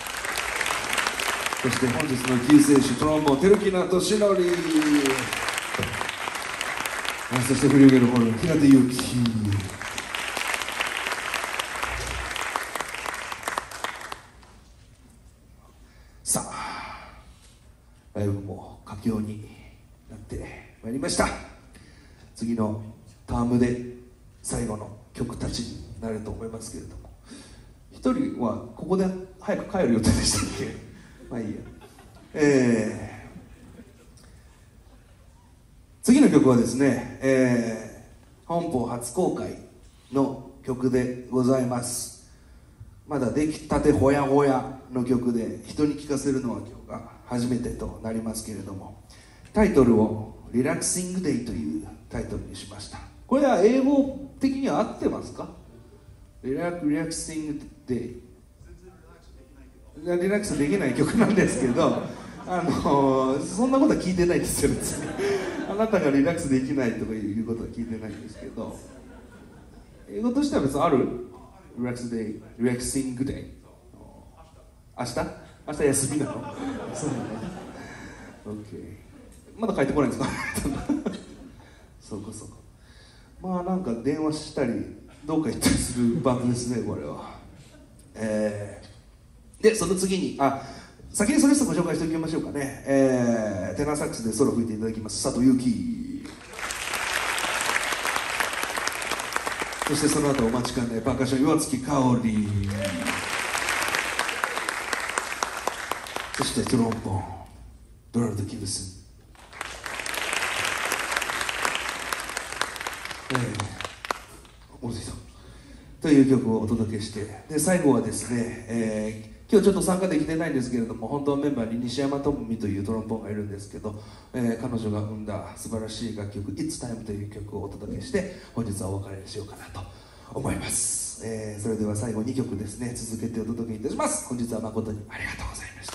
そして本日の救世主トロンボーン照木直俊則、そしてフリューゲルホルン平手祐希、さあライブも佳境になってまいりました。次のタームで最後の曲たちになると思いますけれども、一人はここで早く帰る予定でしたっけ？まあいいや。えー、次の曲はですね、えー、本邦初公開の曲でございます。まだ出来たてほやほやの曲で人に聴かせるのは今日が初めてとなりますけれども、タイトルを「リラクシングデイ」というタイトルにしました。これは英語的には合ってますか？リラク、リラクシングデイ、リラックスできない曲なんですけど、あのー、そんなことは聞いてないですよ別にあなたがリラックスできないとかいうことは聞いてないんですけど、英語としては別にある。リラックスデイ、リラクシングデイ、明日明日休みなのそうなの OK、 まだ帰ってこないんですかそうかそうか、まあなんか電話したりどうか行ったりするバンドですねこれは。えー、でその次に、あ、先にソリストご紹介しておきましょうかね。えー、テナーサックスでソロ吹いていただきます佐藤悠希、そしてその後お待ちかねパーカッション岩月香織、そしてトロンボーンドナルド・ギブスン、えー、大関さんという曲をお届けして、で最後はですね、えー、今日ちょっと参加できてないんですけれども、本当はメンバーに西山智美というトロンボーンがいるんですけど、えー、彼女が生んだ素晴らしい楽曲「It's Time」という曲をお届けして本日はお別れにしようかなと思います。えー、それでは最後にきょくですね続けてお届けいたします。本日は誠にありがとうございました。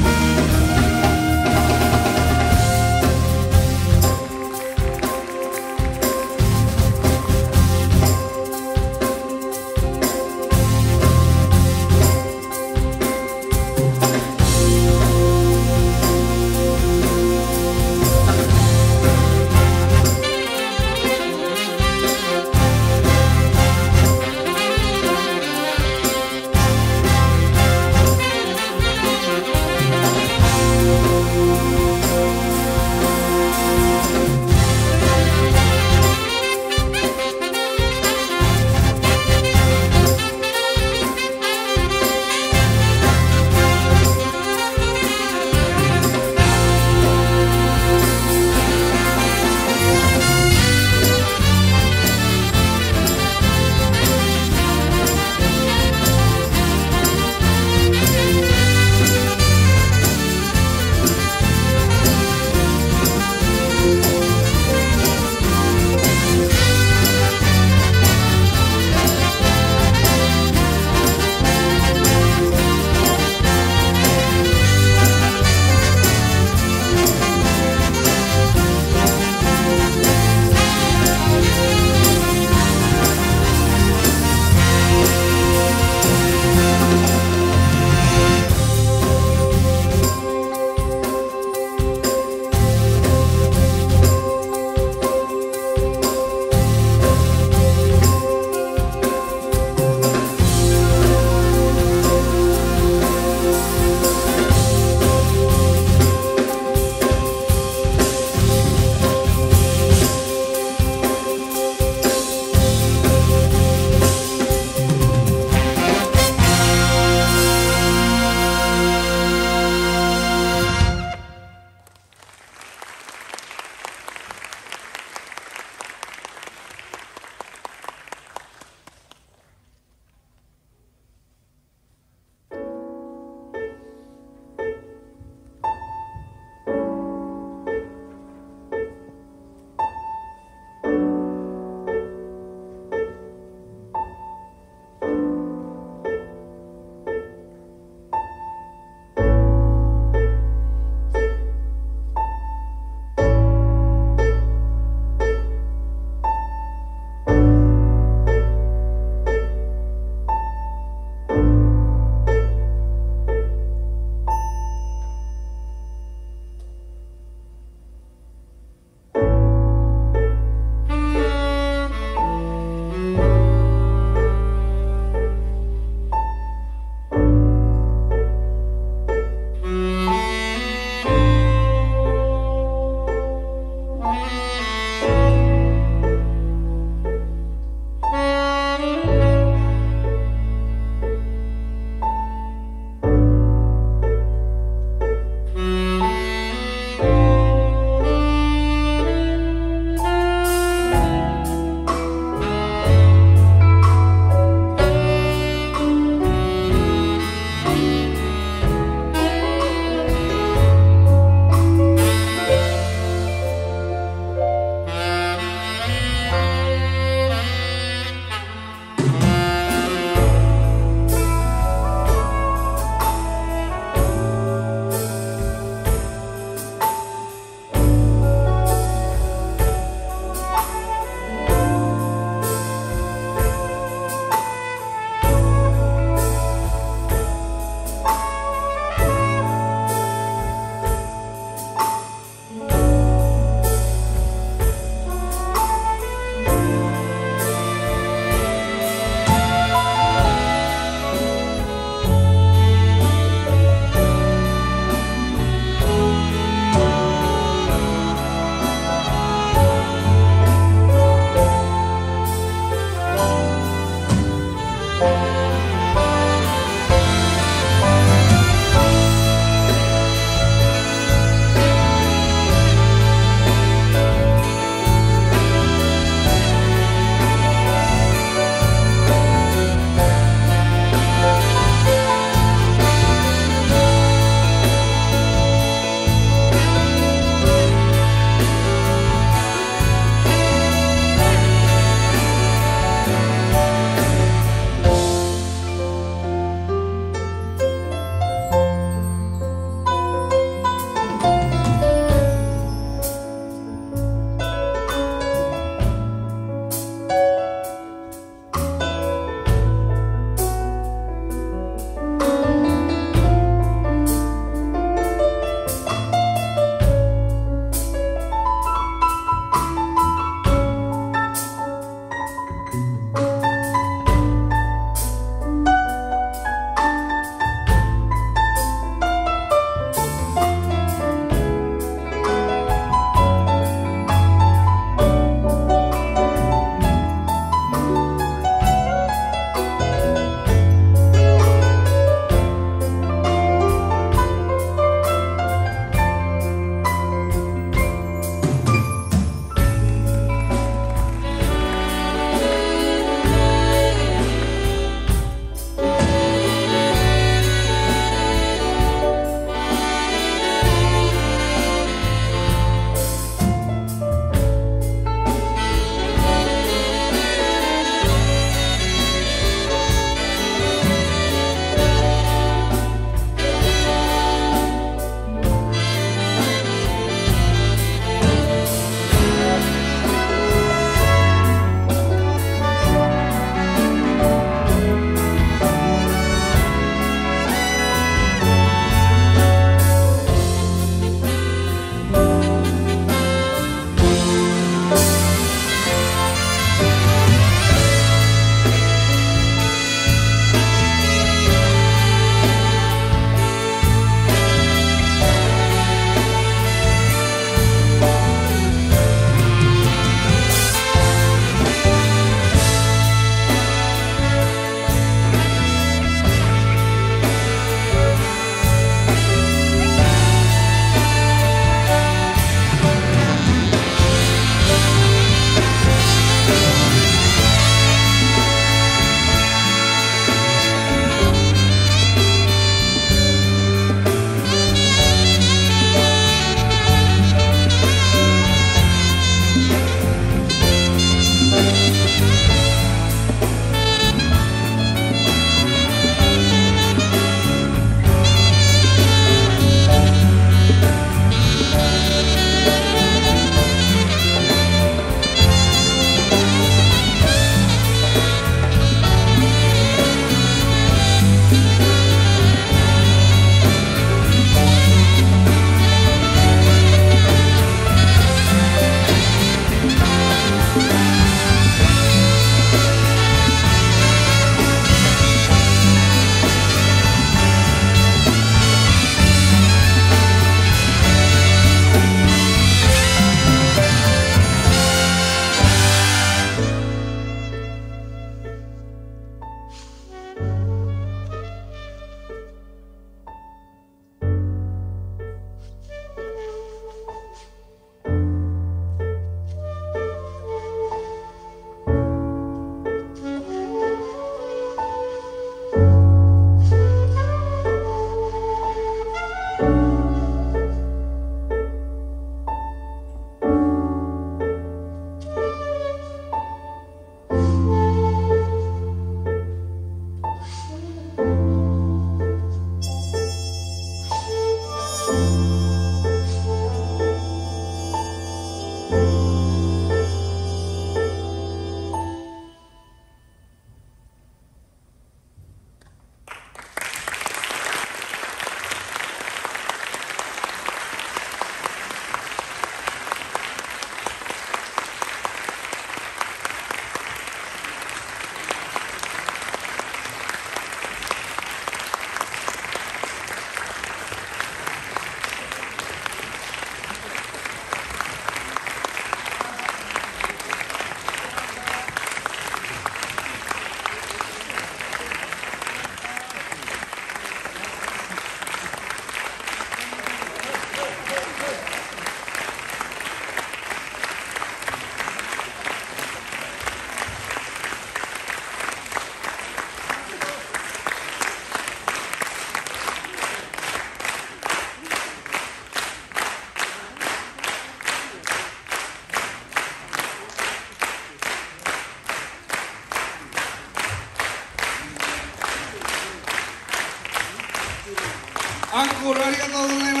アンコールありがとうございます。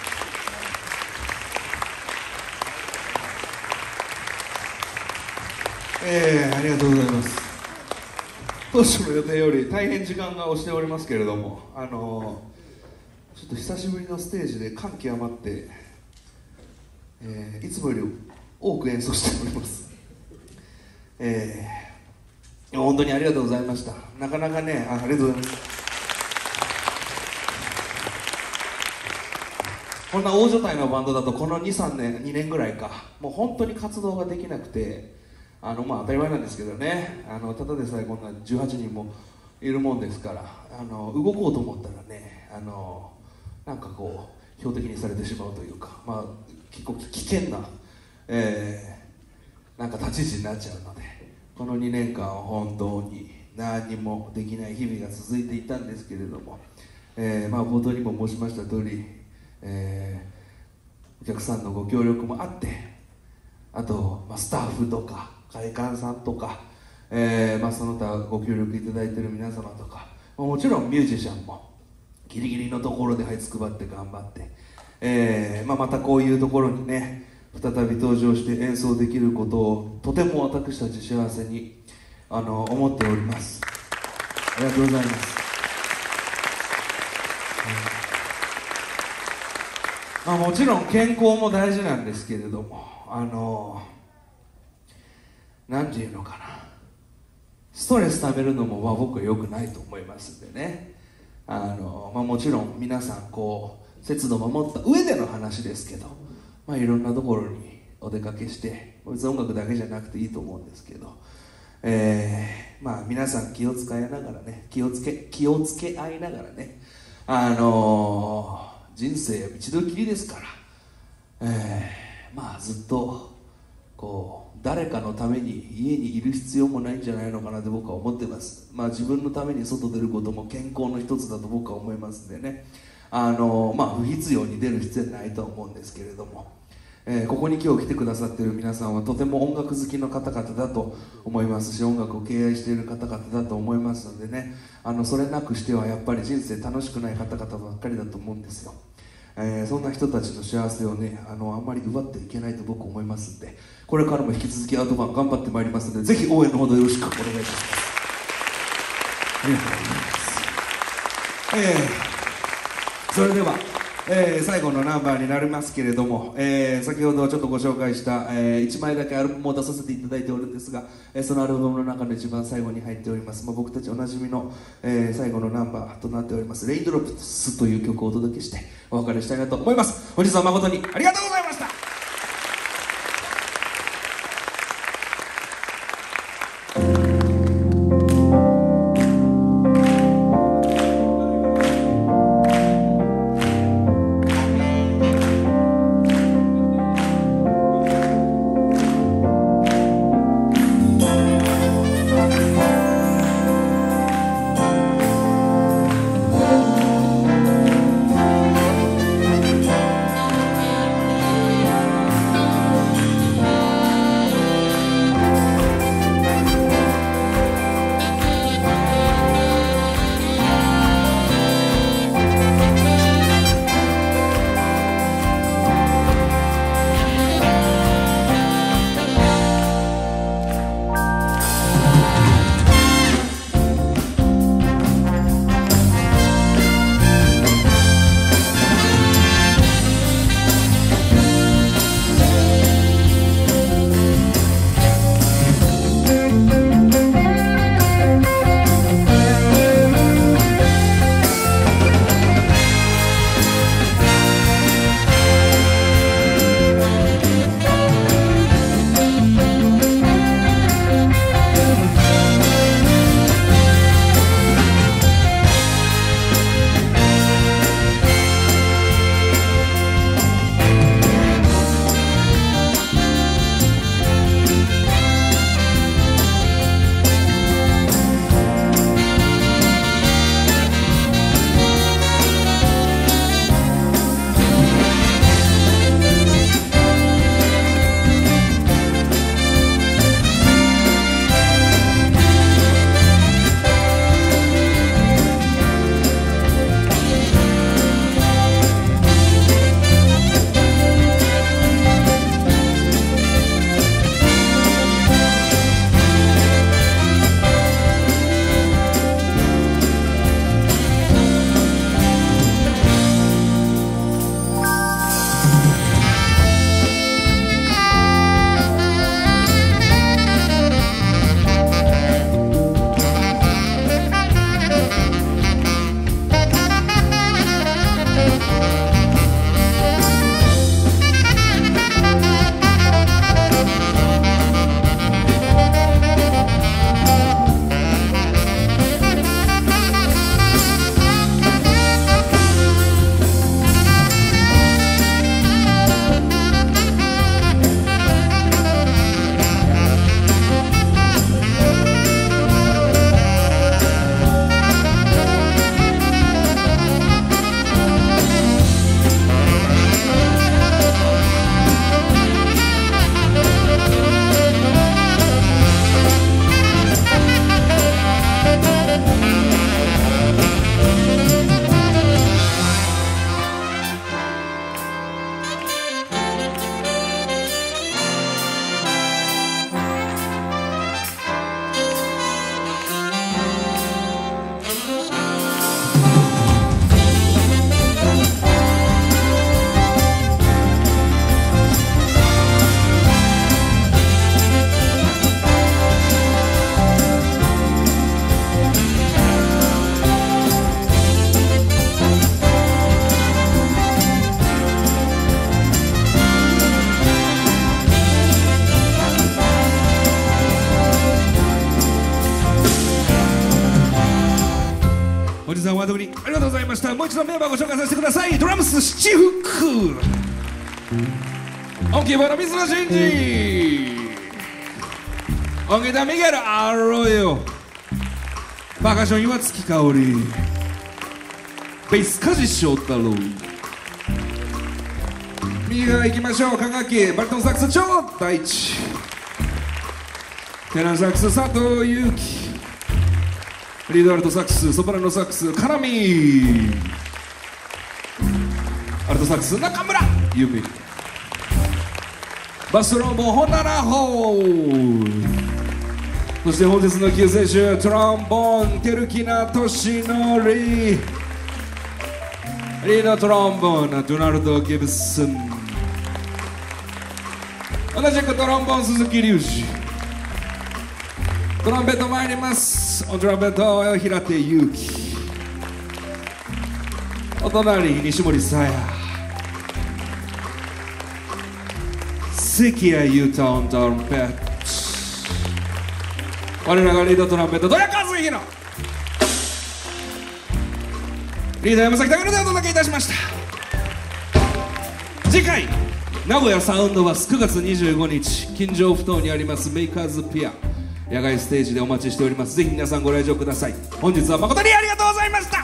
えー、ありがとうございます。当初の予定より大変時間が押しておりますけれども、あのー、ちょっと久しぶりのステージで感極まって、えー、いつもより多く演奏しております。 えー、本当にありがとうございました。なかなかね、あ、ありがとうございます。こんな大所帯のバンドだとこのにさんねんにねんぐらいか、もう本当に活動ができなくて、あのまあ当たり前なんですけどね、あのただでさえこんなじゅうはちにんもいるもんですから、あの動こうと思ったらね、あのなんかこう標的にされてしまうというか、まあ結構危険な、えー、なんか立ち位置になっちゃうので、このにねんかんは本当に何もできない日々が続いていたんですけれども、えー、まあ冒頭にも申しました通り、えー、お客さんのご協力もあって、あと、まあ、スタッフとか会館さんとか、えーまあ、その他ご協力いただいている皆様とか、もちろんミュージシャンもギリギリのところで這いつくばって頑張って、えーまあ、またこういうところにね再び登場して演奏できることをとても私たち幸せにあの思っております。ありがとうございます。まあ、もちろん健康も大事なんですけれども、あのなんていうのかな、ストレスためるのもまあ僕は良くないと思いますんでね、あの、まあ、もちろん皆さんこう節度を守った上での話ですけど、まあ、いろんなところにお出かけして、別に音楽だけじゃなくていいと思うんですけど、えー、まあ皆さん気を使いながらね、気をつけ気をつけ合いながらね、あのー人生は一度きりですから、えー、まあずっとこう誰かのために家にいる必要もないんじゃないのかなって僕は思ってます。まあ自分のために外出ることも健康の一つだと僕は思いますんでね、あのまあ不必要に出る必要ないと思うんですけれども、えー、ここに今日来てくださっている皆さんはとても音楽好きの方々だと思いますし、音楽を敬愛している方々だと思いますのでね、あのそれなくしてはやっぱり人生楽しくない方々ばっかりだと思うんですよ。えー、そんな人たちの幸せをね、あのあんまり奪っていけないと僕思いますんで、これからも引き続きアウトバン頑張ってまいりますので、ぜひ応援のほどよろしくお願いいたします。ありがとうございます。えー、それでは、えー、最後のナンバーになりますけれども、えー、先ほどちょっとご紹介した、えー、いちまいだけアルバムを出させていただいておるんですが、えー、そのアルバムの中の一番最後に入っております、まあ、僕たちおなじみの、えー、最後のナンバーとなっております「レインドロップス」という曲をお届けしてお別れしたいなと思います。本日は誠にありがとうございました。 はお待りありがとうございました。もう一度メンバーご紹介させてください。ドラムス七福、音キーボード水野真二、音ギターミゲルアロヨ、パーカッション岩月香織、ベース梶翔太郎、右側行きましょう。管楽器バリトンサックス超大地、テナーサックス佐藤悠樹、リードアルトサックスソプラノサックスカナミ、アルトサックス中村由美、バストロンボン本棚ホー、そして本日の救世主トロンボンテルキナトシノリ、リードトロンボンドナルド・ギブスン、同じくトロンボン鈴木隆二、トランペット参ります。トランペット平手祐希、お隣西森さや、関谷優太オントランペット、我らがリードトランペット戸谷和弘、リーダー山崎拓郎でお届けいたしました。次回名古屋サウンドバスくがつにじゅうごにち金城ふ頭にありますメイカーズピア野外ステージでお待ちしております。ぜひ皆さんご来場ください。本日は誠にありがとうございました。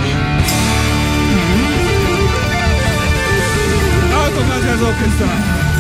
オーケストラ